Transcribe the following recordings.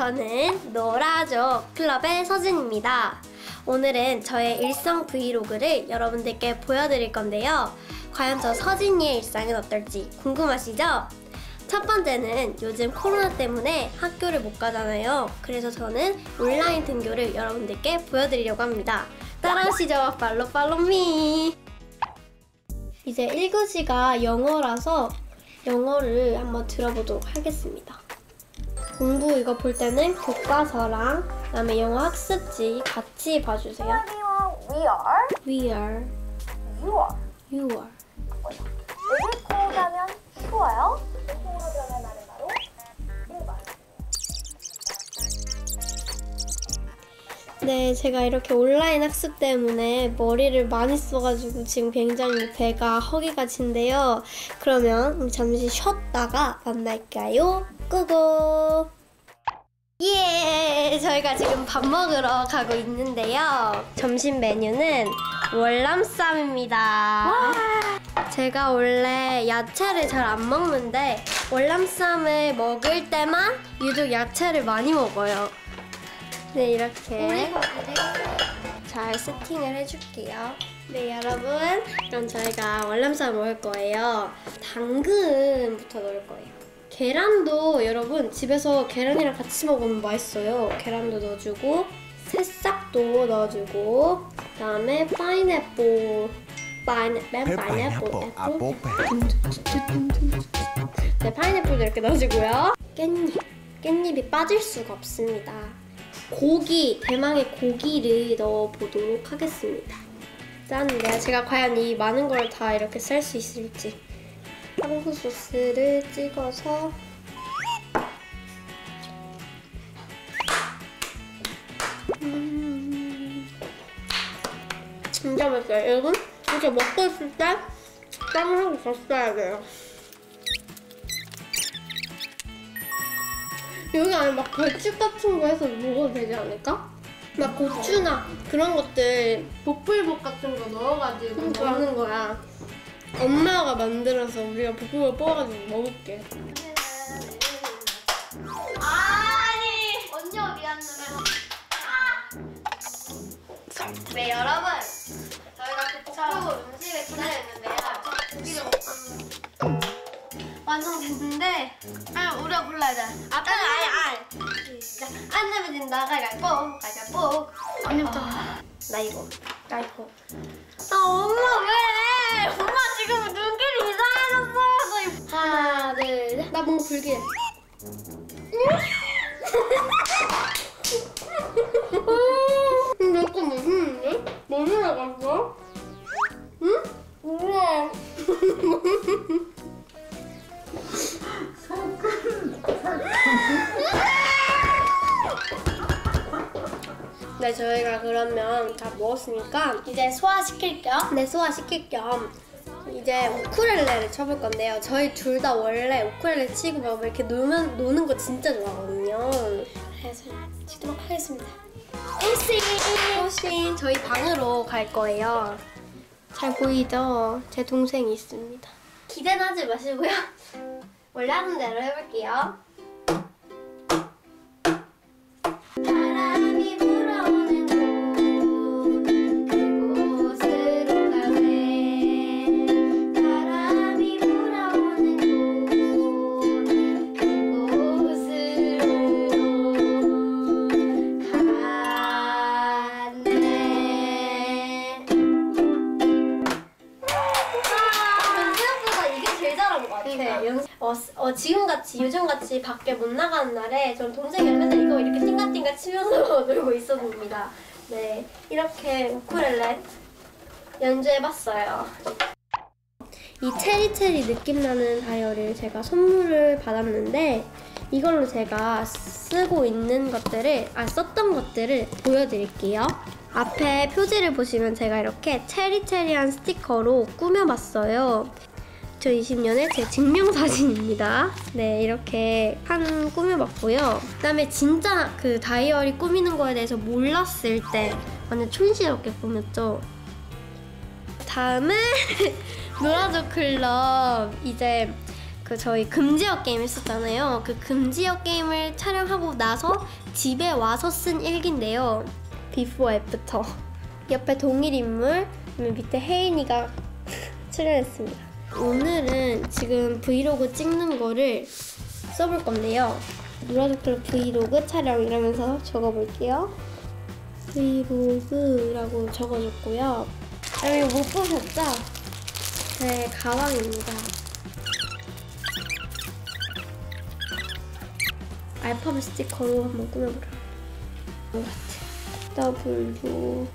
저는 놀아줘 클럽의 서진입니다. 오늘은 저의 일상 브이로그를 여러분들께 보여드릴 건데요. 과연 저 서진이의 일상은 어떨지 궁금하시죠? 첫 번째는 요즘 코로나 때문에 학교를 못 가잖아요. 그래서 저는 온라인 등교를 여러분들께 보여드리려고 합니다. 따라오시죠. 팔로미. 이제 1교시가 영어라서 영어를 한번 들어보도록 하겠습니다. 공부 이거 볼 때는 교과서랑 그다음에 영어 학습지 같이 봐주세요. We are. We are. You are. You are. 여기 코어라면 쉬워요. 코어로 들어갈 말은 바로 1번. 네, 제가 이렇게 온라인 학습 때문에 머리를 많이 써가지고 지금 굉장히 배가 허기가 진데요. 그러면 잠시 쉬었다가 만날까요? 끄고! 예! 저희가 지금 밥 먹으러 가고 있는데요. 점심 메뉴는 월남쌈입니다. 제가 원래 야채를 잘 안 먹는데 월남쌈을 먹을 때만 유독 야채를 많이 먹어요. 네, 이렇게 잘 세팅을 해줄게요. 네, 여러분, 그럼 저희가 월남쌈 먹을 거예요. 당근부터 넣을 거예요. 계란도 여러분 집에서 계란이랑 같이 먹으면 맛있어요. 계란도 넣어주고 새싹도 넣어주고 그다음에 파인애플 네, 파인애플도 이렇게 넣어주고요. 깻잎이 빠질 수가 없습니다. 고기, 대망의 고기를 넣어보도록 하겠습니다. 짠! 제가 과연 이 많은 걸 다 이렇게 쌀 수 있을지. 탕수 소스를 찍어서 진짜 맛있어요. 여러분, 이렇게 먹고 있을 때 땀을 하고 줬어야 돼요. 여기 안에 막 벌집 같은 거 해서 먹어도 되지 않을까? 막 고추나 그런 것들 복불복 같은 거 넣어가지고 먹는 거야. 엄마가 만들어서 우리가 복불복 뽑아가지고 먹을게. 아니! 언니 미안 네, 여러분, 저희가 그 복불복 음식을 기다렸는데요. 고기를 완성됐는데 우리가 불러야 돼. 아니. 시작. 안 내면 된다. 가위바위보. 언니부터. 나 이거. 엄마 왜? 엄마 지금 눈길이 이상해졌어. 하나, 둘, 셋. 나 뭔가 불길해. 내 거 맛있는데? 뭐 들어갔어? 응? 우와. 네, 저희가 그러면 다 먹었으니까 이제 소화시킬 겸 이제 우쿨렐레를 쳐볼 건데요. 저희 둘 다 원래 우쿨렐레 치고 막 이렇게 노는 거 진짜 좋아하거든요. 그래서 치도록 하겠습니다. 호신 저희 방으로 갈 거예요. 잘 보이죠? 제 동생이 있습니다. 기대는 하지 마시고요. 원래 하는 대로 해볼게요. 바람이 불어오는 곳 그곳으로 가네. 바람이 불어오는 곳 그곳으로 가네. 생각보다 이게 제일 잘한 것 같아요. 지금같이 요즘같이 밖에 못 나가는 날에 전 동생이랑 맨날 이거 이렇게 띵가띵가 치면서 놀고 있었습니다. 네, 이렇게 우쿨렐레 연주해봤어요. 이 체리체리 느낌 나는 다이어리를 제가 선물을 받았는데 이걸로 제가 쓰고 있는 것들을 썼던 것들을 보여드릴게요. 앞에 표지를 보시면 제가 이렇게 체리체리한 스티커로 꾸며봤어요. 2020년에 제 증명사진입니다. 네, 이렇게 꾸며봤고요. 그다음에 진짜 그 다이어리 꾸미는 거에 대해서 몰랐을 때 완전 촌스럽게 꾸몄죠. 다음은 놀아줘 클럽. 이제 그 그 저희 금지어 게임 했었잖아요. 그 금지어 게임을 촬영하고 나서 집에 와서 쓴 일기인데요. 비포 애프터. 옆에 동일 인물, 밑에 혜인이가 출연했습니다. 오늘은 지금 브이로그 찍는 거를 써볼 건데요. 노라조클 브이로그 촬영 이러면서 적어볼게요. 브이로그라고 적어줬고요. 이거 못 보셨죠? 제 가방입니다. 알파벳 스티커로 한번 꾸며보라. W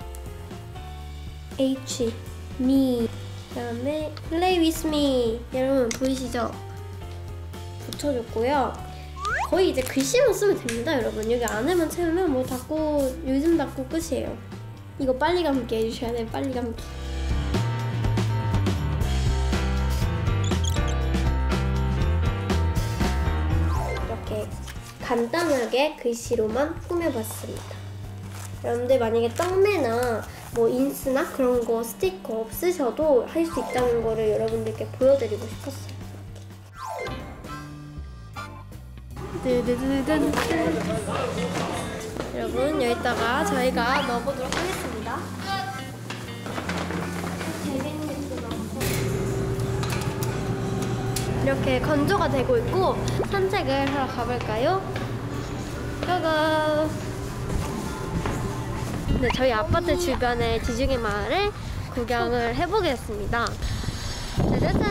H me 그다음에 play with me 여러분 보이시죠? 붙여줬고요. 거의 이제 글씨만 쓰면 됩니다, 여러분. 여기 안에만 채우면 뭐 닫고 요즘 닫고 끝이에요. 이거 빨리 감기 해주셔야 돼요. 빨리 감기. 이렇게 간단하게 글씨로만 꾸며봤습니다. 여러분들 만약에 떡매나 뭐 인스나 그런 거 스티커 없으셔도 할 수 있다는 거를 여러분들께 보여드리고 싶었어요. 여러분 여기다가 저희가 넣어보도록 하겠습니다. 이렇게 건조가 되고 있고 산책을 하러 가볼까요? 고고! 네, 저희 아파트 주변의 지중해 마을을 구경을 해보겠습니다. 짜자잔!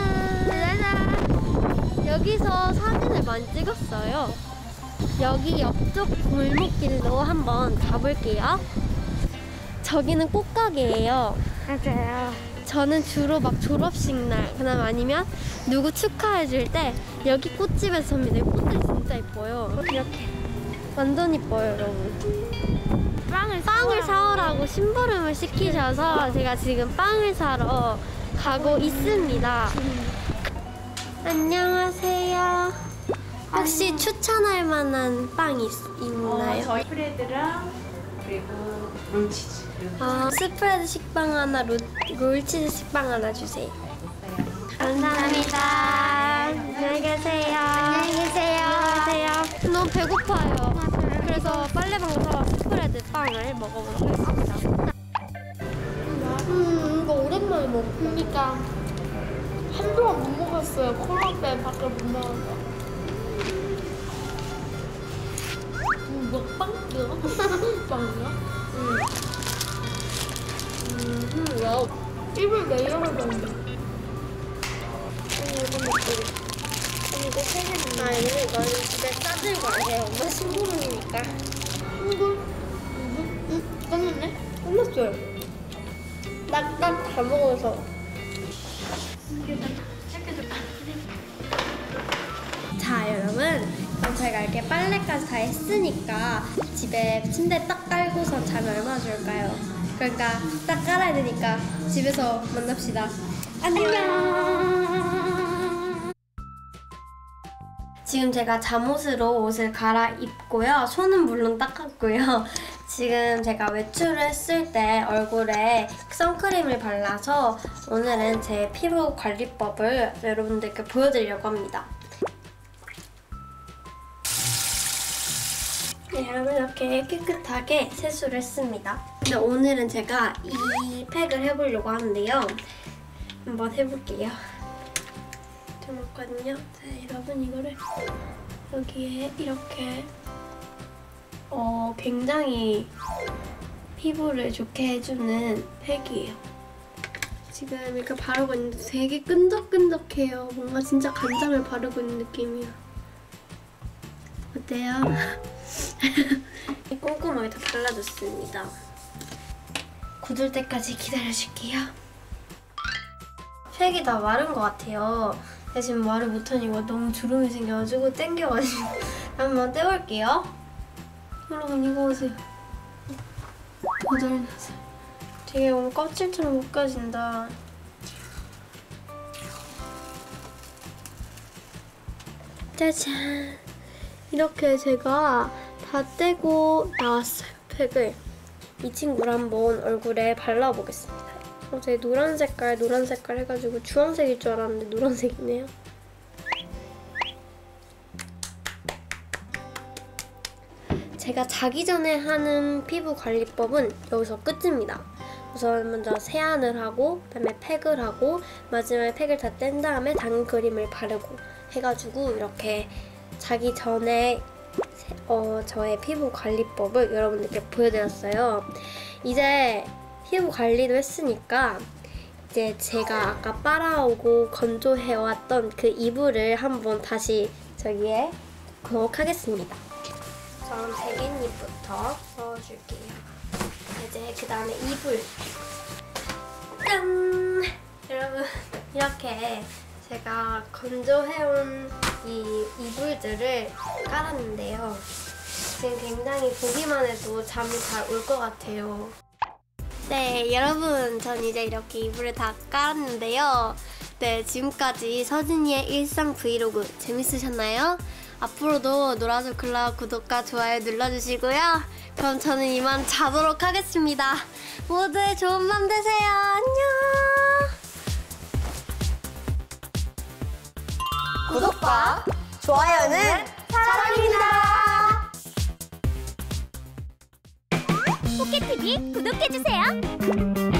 짜자잔! 여기서 사진을 많이 찍었어요. 여기 옆쪽 골목길로 한번 가볼게요. 저기는 꽃가게예요. 맞아요. 저는 주로 막 졸업식 날, 그다음 아니면 누구 축하해줄 때 여기 꽃집에서 삽니다. 이 꽃들이 진짜 이뻐요. 이렇게 완전 이뻐요, 여러분. 빵을 사오라고 심부름을 시키셔서 제가 지금 빵을 사러 가고 있습니다. 안녕하세요. 혹시 추천할 만한 빵이 있나요? 저희 스프레드랑 그리고 롤치즈. 스프레드 식빵 하나, 롤치즈 식빵 하나 주세요. 감사합니다. 안녕히 계세요. 안녕히 계세요. 너무 배고파요. 그래서 빨래방 가서 스프레드 빵을 먹어보도록 하겠습니다. 이거 오랜만에 먹어. 그러니까 한동안 못 먹었어요. 코로나 때 밖에 못 나가서. 먹방? 내가? 빵이야? 와우. 입을 내려가던데. 이거 먹고. 이거 세 개는 아니, 이거는 집에 싸들고 가세요. 엄마 심부름이니까. 끝났네? 끝났어요. 딱 다 먹어서. 자, 여러분. 그럼 제가 이렇게 빨래까지 다 했으니까 집에 침대 딱 깔고서 자면 얼마나 좋을까요? 그러니까 딱 깔아야 되니까 집에서 만납시다. 안녕. 지금 제가 잠옷으로 옷을 갈아입고요. 손은 물론 닦았고요. 지금 제가 외출을 했을 때 얼굴에 선크림을 발라서 오늘은 제 피부 관리법을 여러분들께 보여드리려고 합니다. 네, 여러분 이렇게 깨끗하게 세수를 했습니다. 근데 오늘은 제가 이 팩을 해보려고 하는데요. 한번 해볼게요. 잠깐만요. 자, 여러분 이거를 여기에 이렇게 굉장히 피부를 좋게 해주는 팩이에요. 지금 이렇게 바르고 있는데 되게 끈적끈적해요. 뭔가 진짜 간장을 바르고 있는 느낌이야. 어때요? 꼼꼼하게 다 발라줬습니다. 굳을 때까지 기다려줄게요. 팩이 다 마른 것 같아요. 근데 지금 말을 못하니 이거 너무 주름이 생겨가지고 땡겨가지고 한번 떼볼게요. 여러분 이거 보세요. 거덜나서 되게 오늘 껍질처럼 벗겨진다. 짜잔! 이렇게 제가 다 떼고 나왔어요, 팩을. 이 친구를 한번 얼굴에 발라보겠습니다. 어제 노란 색깔 해가지고 주황색일 줄 알았는데 노란색이네요. 제가 자기 전에 하는 피부 관리법은 여기서 끝입니다. 우선 먼저 세안을 하고 그다음에 팩을 하고 마지막에 팩을 다 뗀 다음에 당크림을 바르고 해가지고 이렇게 자기 전에 저의 피부 관리법을 여러분들께 보여드렸어요. 이제 피부 관리도 했으니까 이제 제가 아까 빨아오고 건조해왔던 그 이불을 한번 다시 저기에 넣도록 하겠습니다. 전 베갯잎부터 넣어줄게요. 이제 그 다음에 이불. 짠! 여러분 이렇게 제가 건조해온 이 이불들을 깔았는데요. 지금 굉장히 보기만 해도 잠이 잘 올 것 같아요. 네, 여러분 전 이제 이렇게 이불을 다 깔았는데요. 네, 지금까지 서진이의 일상 브이로그 재밌으셨나요? 앞으로도 노라조 클럽 구독과 좋아요 눌러주시고요. 그럼 저는 이만 자도록 하겠습니다. 모두 좋은 밤 되세요. 안녕. 구독과 좋아요는 사랑입니다. 포켓TV 구독해주세요.